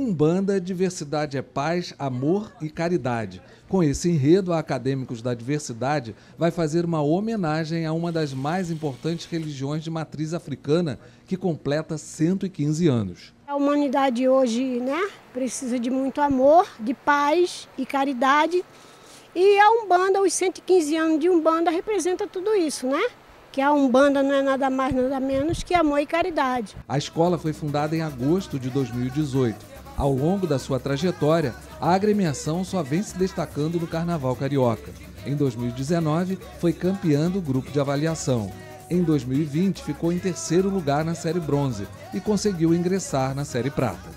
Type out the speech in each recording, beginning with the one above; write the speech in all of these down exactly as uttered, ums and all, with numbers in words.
Umbanda, diversidade é paz, amor e caridade. Com esse enredo, a Acadêmicos da Diversidade vai fazer uma homenagem a uma das mais importantes religiões de matriz africana, que completa cento e quinze anos. A humanidade hoje, né, precisa de muito amor, de paz e caridade. E a Umbanda, os cento e quinze anos de Umbanda, representa tudo isso, né? Que a Umbanda não é nada mais, nada menos que amor e caridade. A escola foi fundada em agosto de dois mil e dezoito. Ao longo da sua trajetória, a agremiação só vem se destacando no Carnaval Carioca. Em dois mil e dezenove, foi campeã do grupo de avaliação. Em dois mil e vinte, ficou em terceiro lugar na série bronze e conseguiu ingressar na série prata.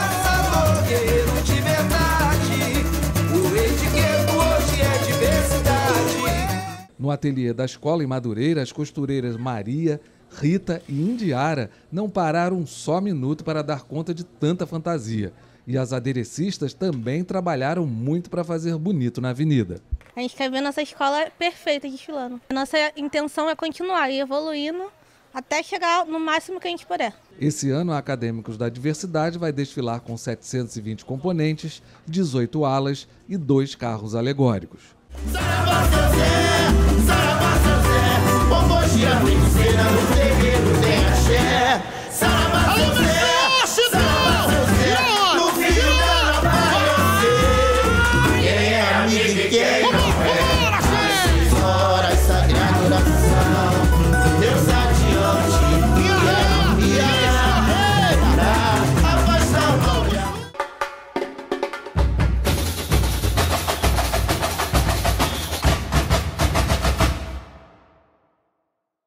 No ateliê da escola em Madureira, as costureiras Maria, Rita e Indiara não pararam um só minuto para dar conta de tanta fantasia. E as aderecistas também trabalharam muito para fazer bonito na avenida. A gente quer ver nossa escola perfeita desfilando. Nossa intenção é continuar e evoluindo até chegar no máximo que a gente puder. Esse ano, a Acadêmicos da Diversidade vai desfilar com setecentos e vinte componentes, dezoito alas e dois carros alegóricos. Saravá,